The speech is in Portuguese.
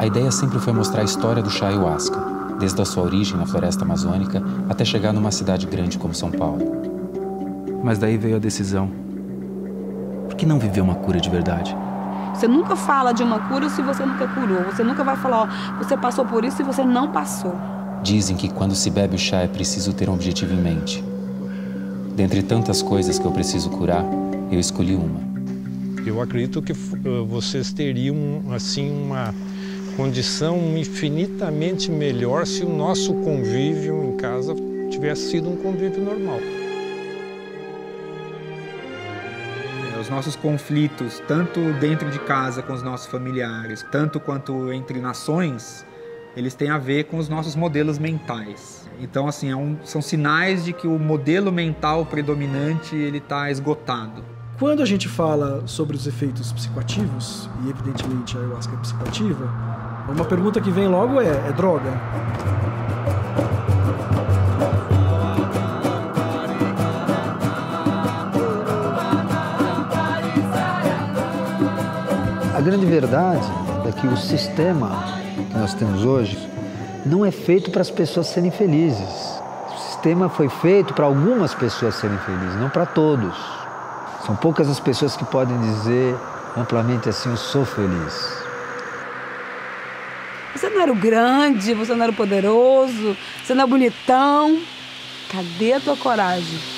ideia sempre foi mostrar a história do chá ayahuasca, desde a sua origem na floresta amazônica até chegar numa cidade grande como São Paulo. Mas daí veio a decisão. Por que não viver uma cura de verdade? Você nunca fala de uma cura se você nunca curou. Você nunca vai falar, ó, você passou por isso e você não passou. Dizem que quando se bebe o chá é preciso ter um objetivo em mente. Dentre tantas coisas que eu preciso curar, eu escolhi uma. Eu acredito que vocês teriam, assim, uma condição infinitamente melhor se o nosso convívio em casa tivesse sido um convívio normal. Os nossos conflitos, tanto dentro de casa com os nossos familiares, tanto quanto entre nações, eles têm a ver com os nossos modelos mentais. Então, assim, são sinais de que o modelo mental predominante ele está esgotado. Quando a gente fala sobre os efeitos psicoativos, e evidentemente a ayahuasca é psicoativa, uma pergunta que vem logo é droga? A grande verdade é que o sistema que nós temos hoje não é feito para as pessoas serem felizes. O sistema foi feito para algumas pessoas serem felizes, não para todos. São poucas as pessoas que podem dizer amplamente assim, eu sou feliz. Você não era o grande, você não era o poderoso, você não é bonitão. Cadê a tua coragem?